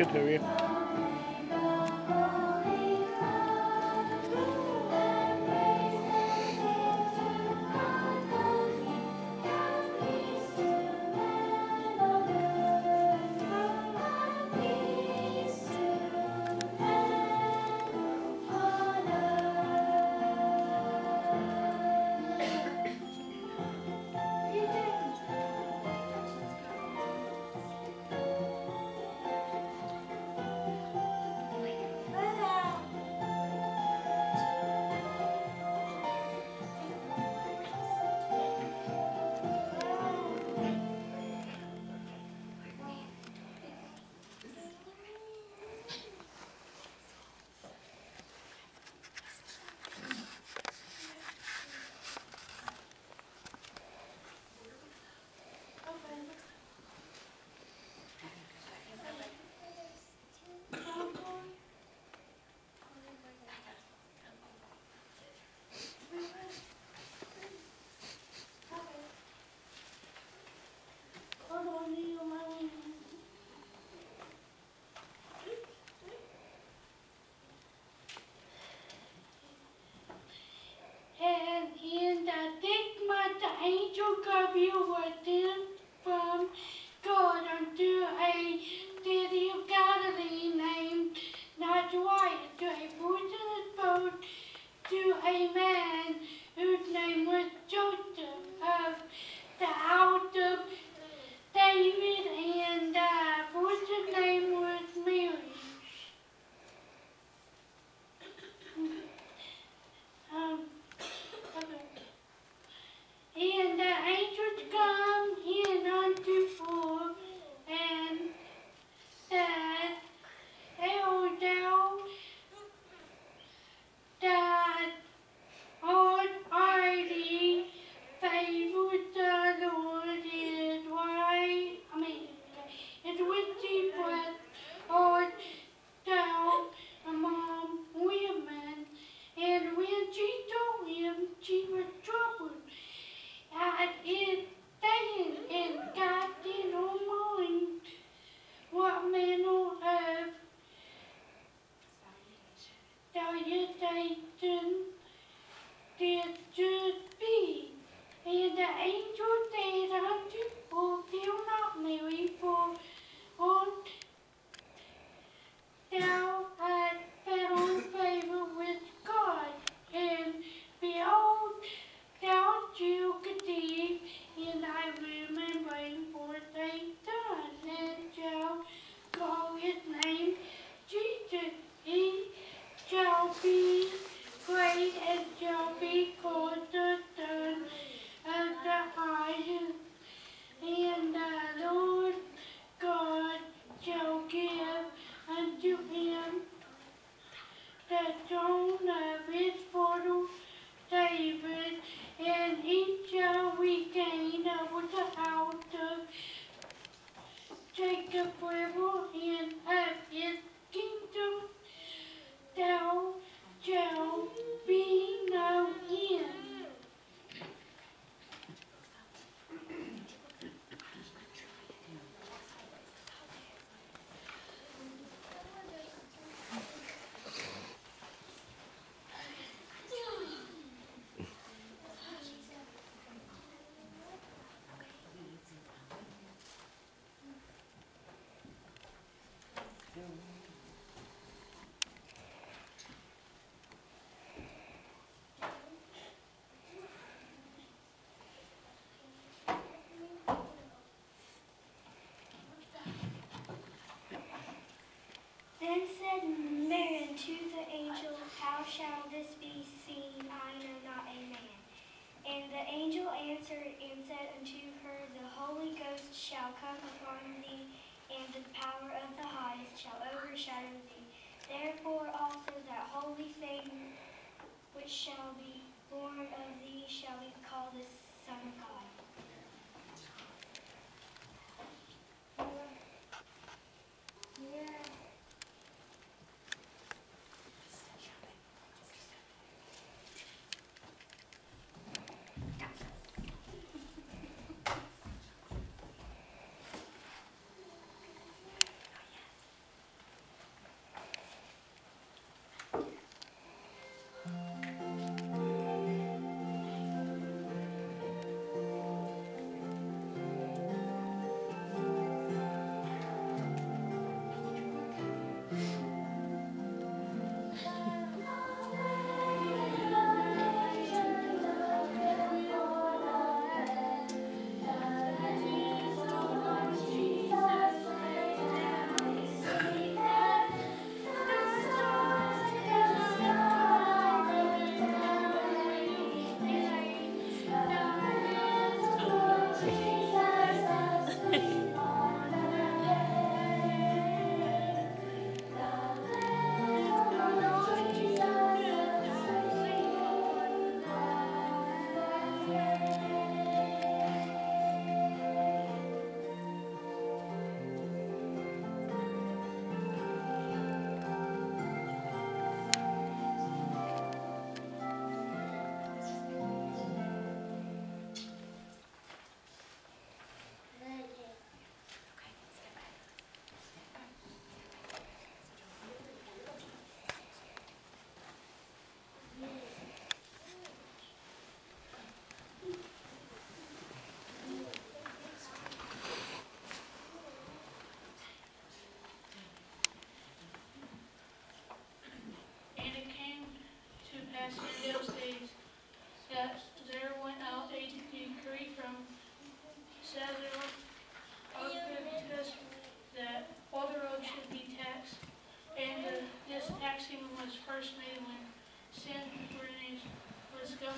you to you. And I think the angel Gabriel was sent from God unto a city of Galilee named Nazareth to a virgin boat to a man whose name was Joseph of the house of David, and the virgin's name was Mary. And the angels come in unto her, and said, Hail thou that art highly favored, the Lord is is with thee, blessed art thou among women. And when she told him, she was troubled at his saying, and God in her mind what manner of salutation this should be. And the angel said unto her, Fear not, Mary, for thou hast found favor with God, and behold, thou shalt conceive in thy womb and bring forth a son, and shalt call his name Jesus. He shall be great and shall be called the Son of the Highest, and the Lord God shall give unto him the throne of his father David, and he shall reign over the house of Jacob forever, and of his kingdom thou shalt be no end. Then said Mary unto the angel, How shall this be, seeing I know not a man? And the angel answered and said unto her, The Holy Ghost shall come upon thee, and the power of the highest shall overshadow thee. Therefore also that holy thing which shall be born of thee shall be called the Son of God.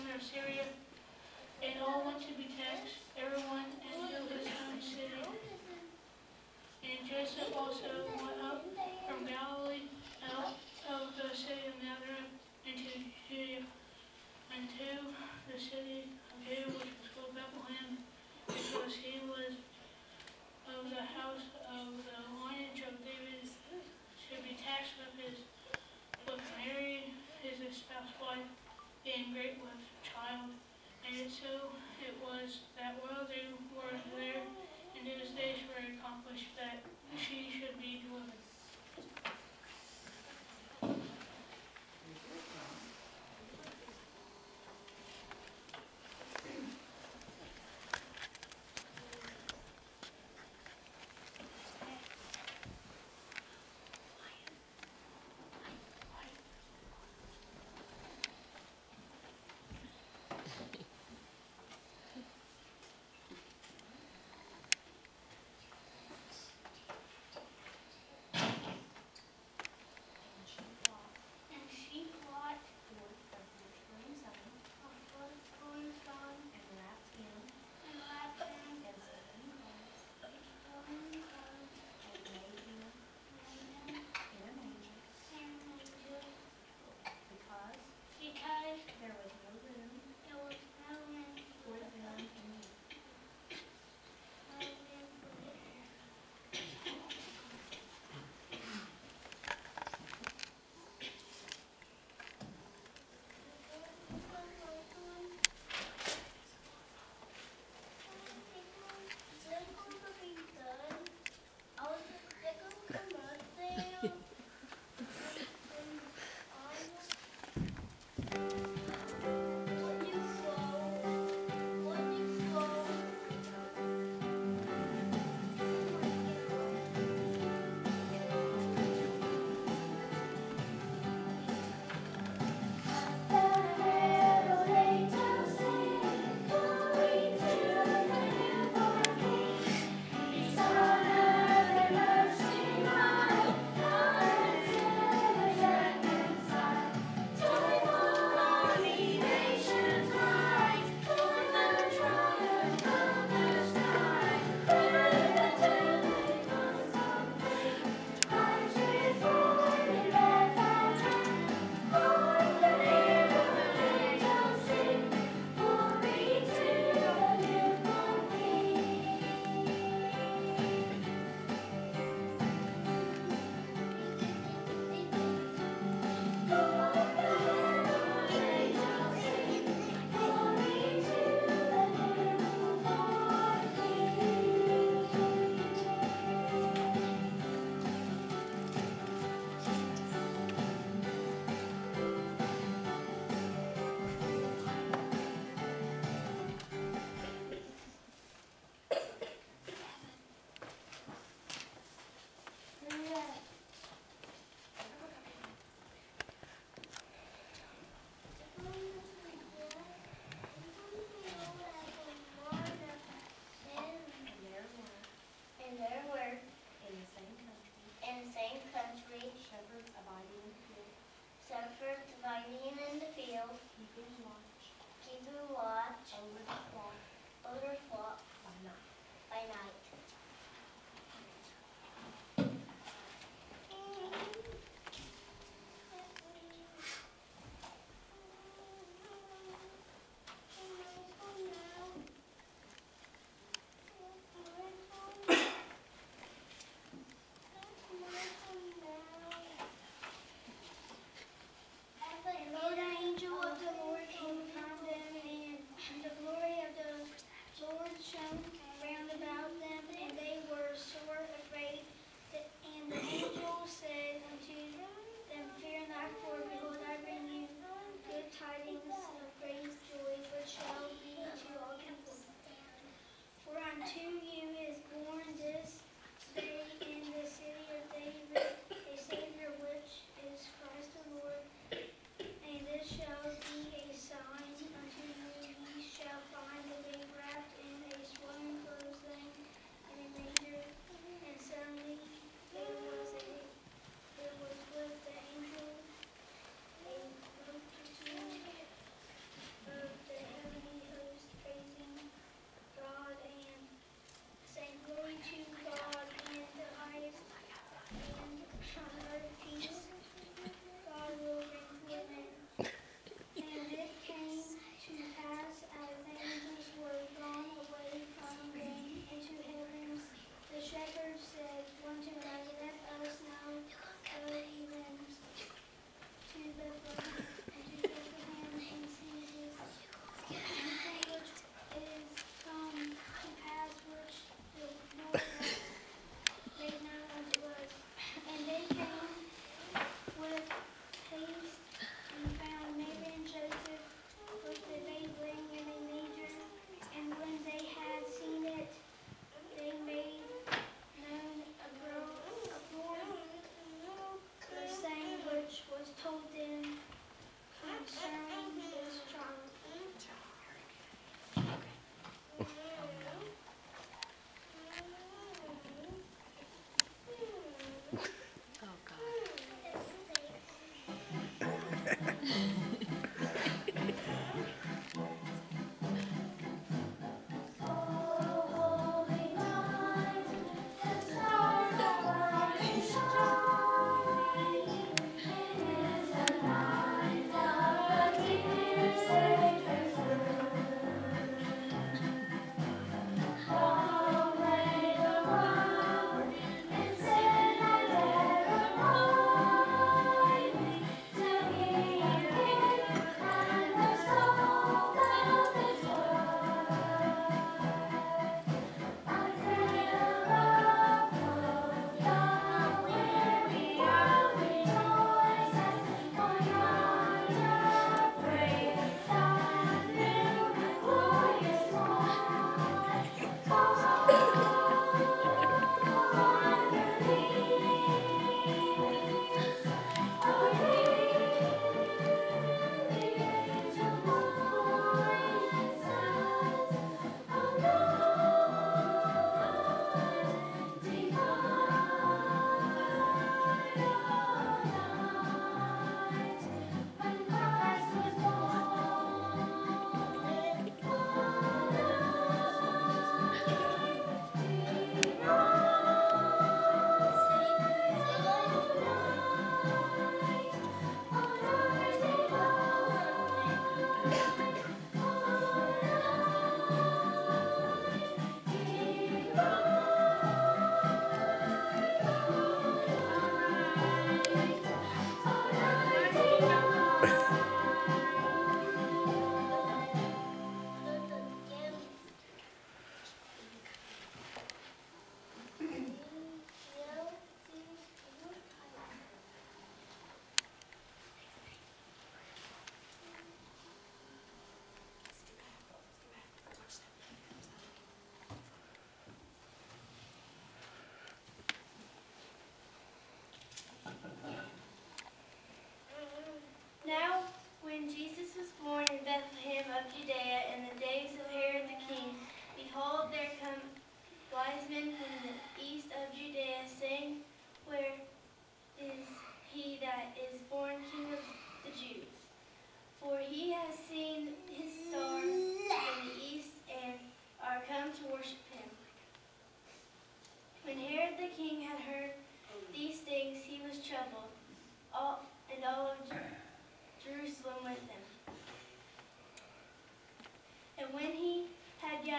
governor of Syria, and all went to be taxed, everyone into his own city. And Joseph also went up from Galilee, out of the city of Nazareth, into Judea, unto the city of Judah, which was called Bethlehem, because he was of the house of the lineage of David, to be taxed with Mary, his espoused wife, being great with child. And so it was that while they were there, and those days were accomplished, that she should be delivered.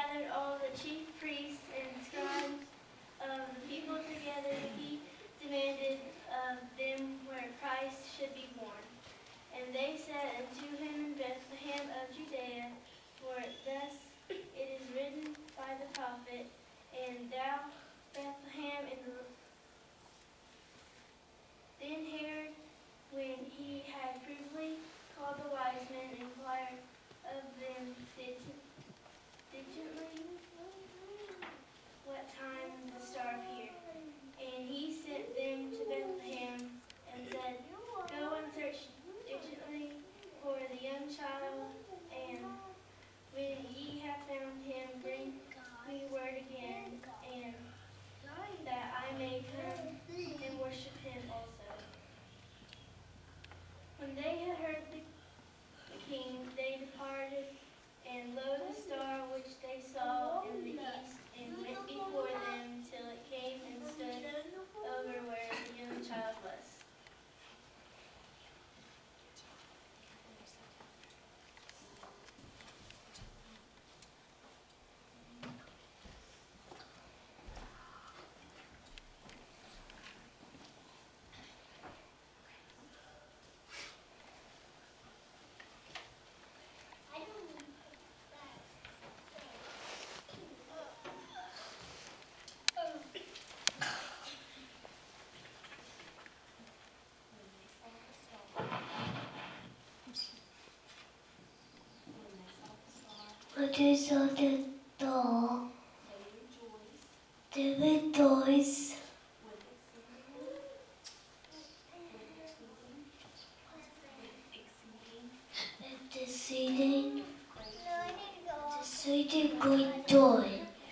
gathered all the chief priests and scribes of the people together, he demanded of them where Christ should be born. And they said unto him in Bethlehem of Judea, for thus it is written by the prophet, and thou, Bethlehem, in the... Then Herod, when he had privily called the wise men, inquired of them diligently what time the star appeared. And he sent them to Bethlehem and said, go and search diligently for the young child, and when ye have found him, bring me word again, and that I may come and worship him also. When they had heard the king, they departed, and lo, the star which they saw in the east, and went before them till it came and stood over where the young child was. When they saw the star, they rejoiced with exceeding great joy.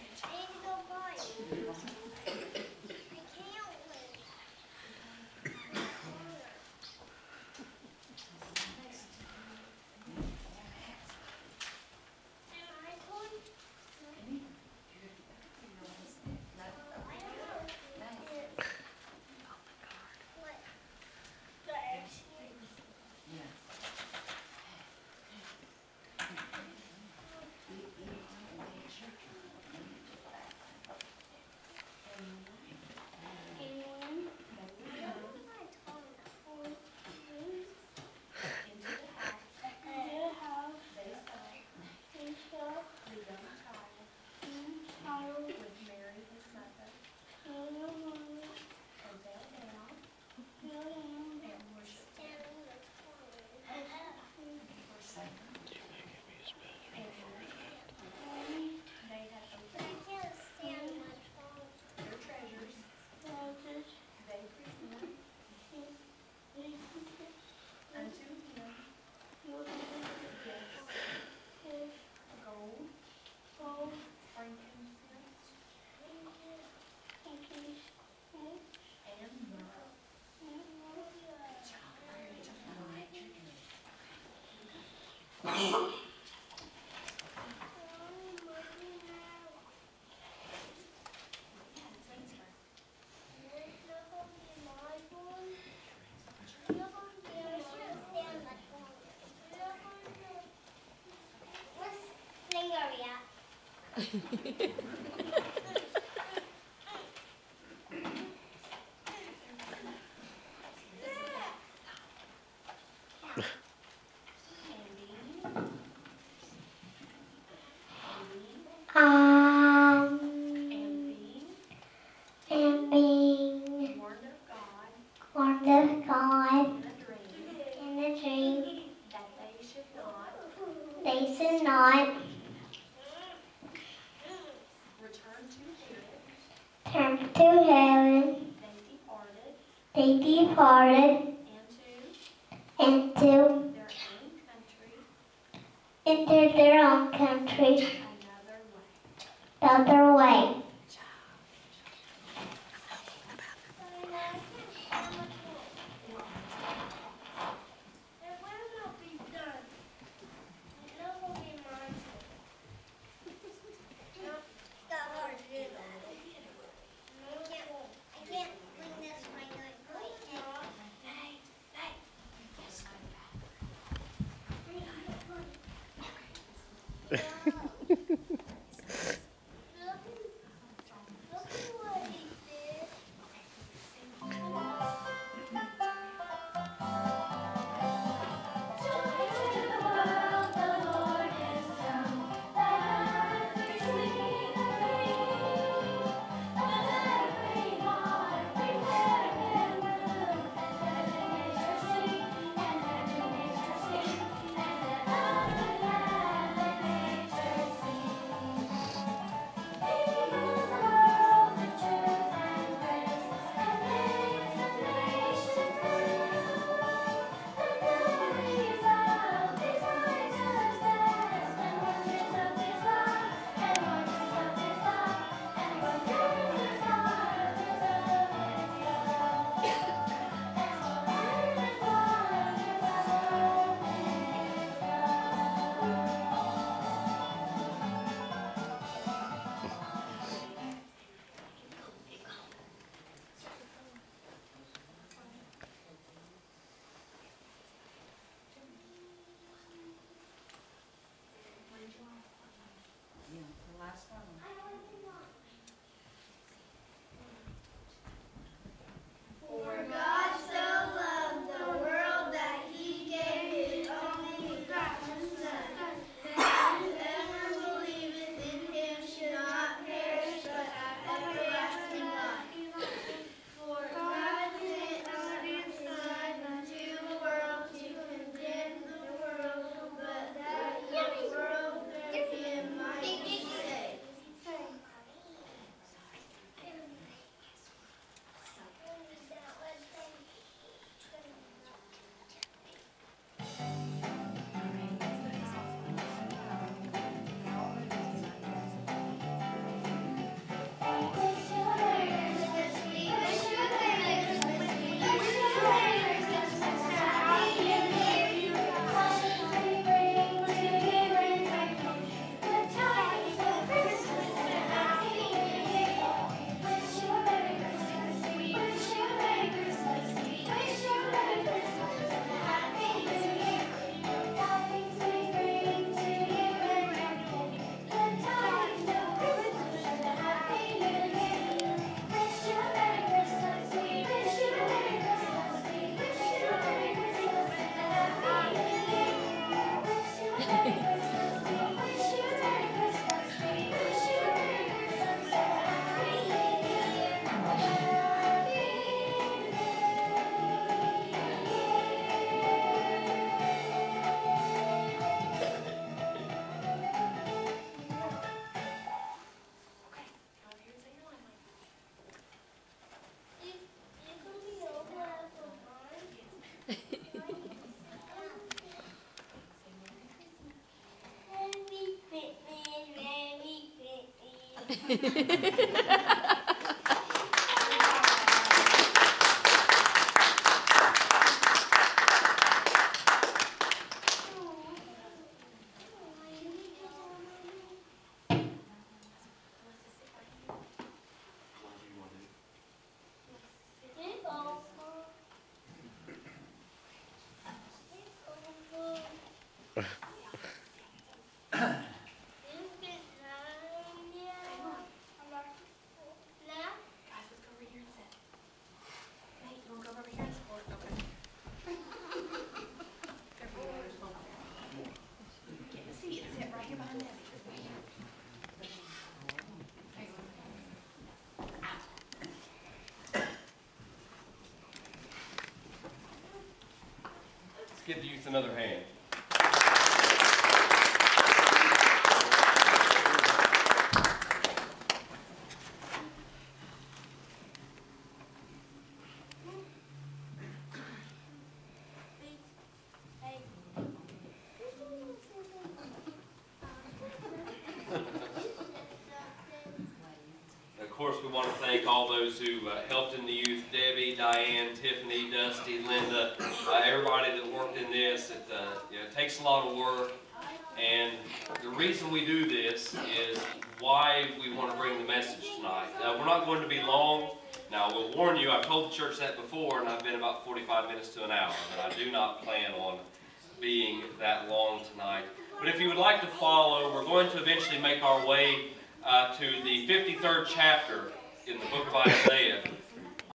And being warned of God in a dream that they should not turn to heaven, they departed into their own country the other way. Give the youth another hand. Of course, we want to thank all those who helped in the youth: Debbie, Diane, Tiffany, Dusty, Linda, everybody that worked in this. It takes a lot of work, and the reason we do this is why we want to bring the message tonight. We're not going to be long. Now, I will warn you, I've told the church that before, and I've been about 45 minutes to an hour, but I do not plan on being that long tonight. But if you would like to follow, we're going to eventually make our way to the 53rd chapter in the book of Isaiah.